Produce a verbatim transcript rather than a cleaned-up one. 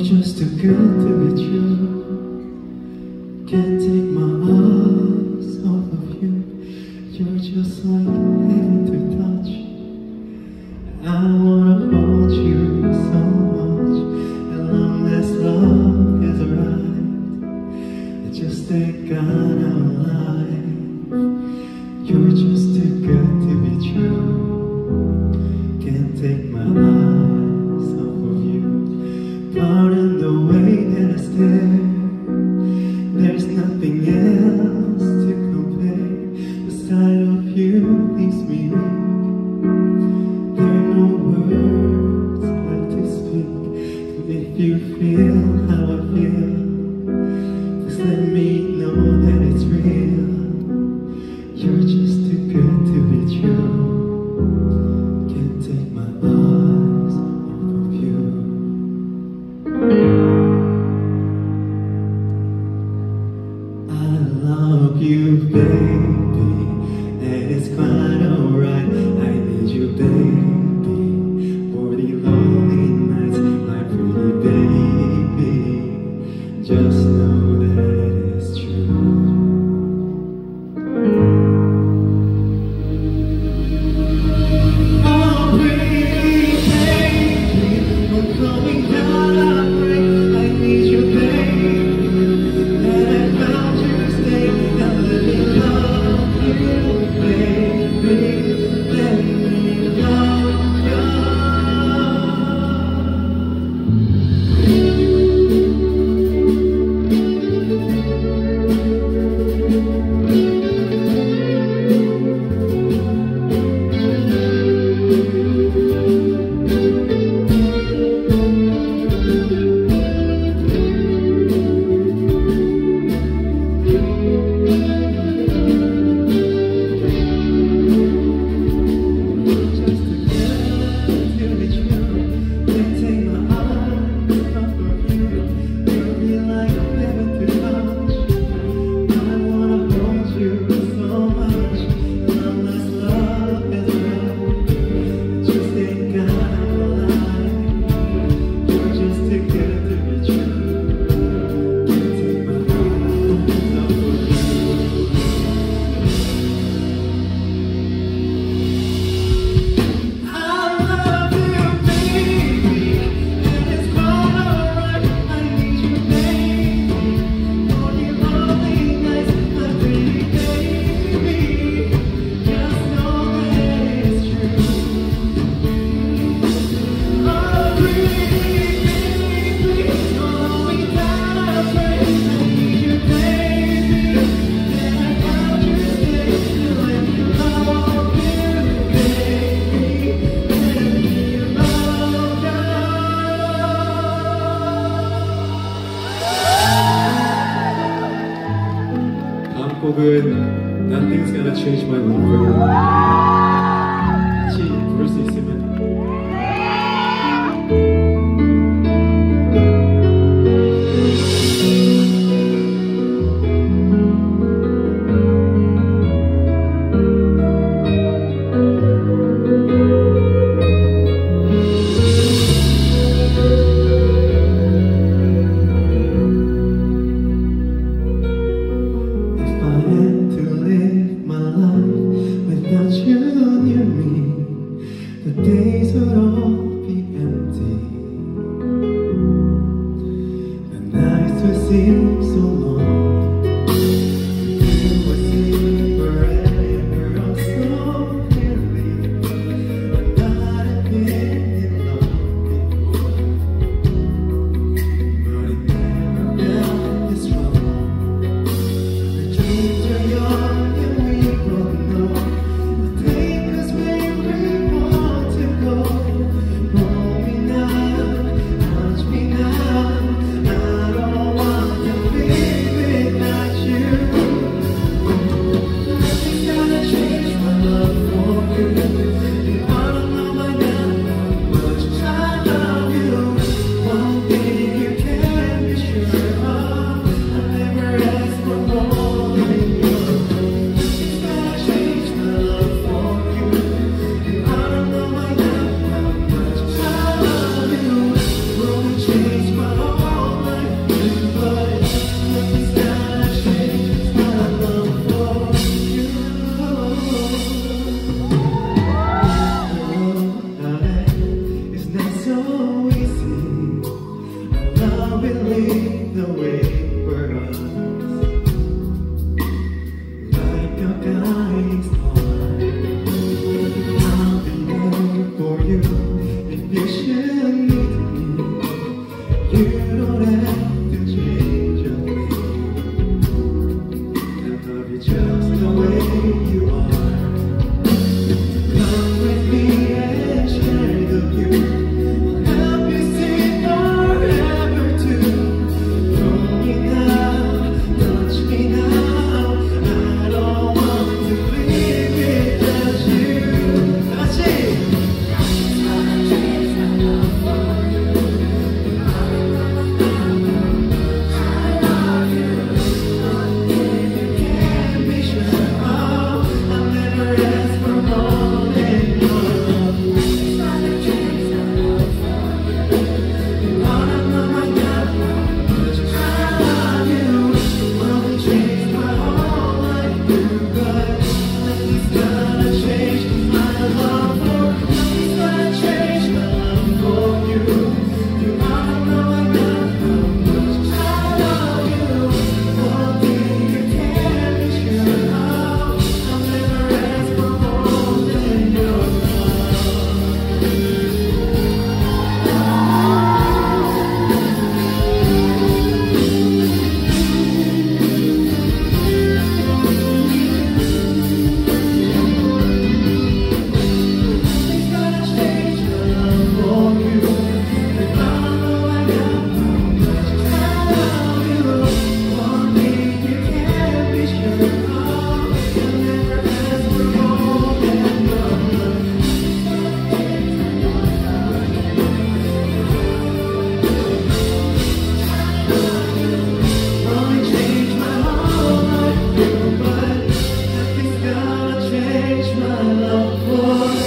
just too good to be true. Can't take my eyes off of you. You're just like heaven to touch. I wanna hold you so much. As long as love is right, I just thank God I'm alive. You're just too good to be true. Can't take my eyes off of you. Pardon the way that I stare. There's nothing else to compare. The sight of you leaves me weak. There are no words left to speak. So if you feel how I feel, just let me know that it's real. You're just too good to be true. Can't take my eyes off of you. I love you, baby, and it's quite alright. I need you, baby, for the lonely nights, my pretty baby. Just know that it's true. Oh, pretty baby, I'm coming down, I pray. I need you, baby, and I found you, stay and let me love you, baby. Let me love you. 곡은 Nothing's Gonna Change My Love for You. 같이 부를 수 있으면. The days would all be empty. The nights would seem so long. You would seem forever or so clearly. But I'd have been in love before, but it never felt this wrong. The dreams are young and we both know. Take us where we want to go. Hold me now, touch me now. I don't want to feel change my love for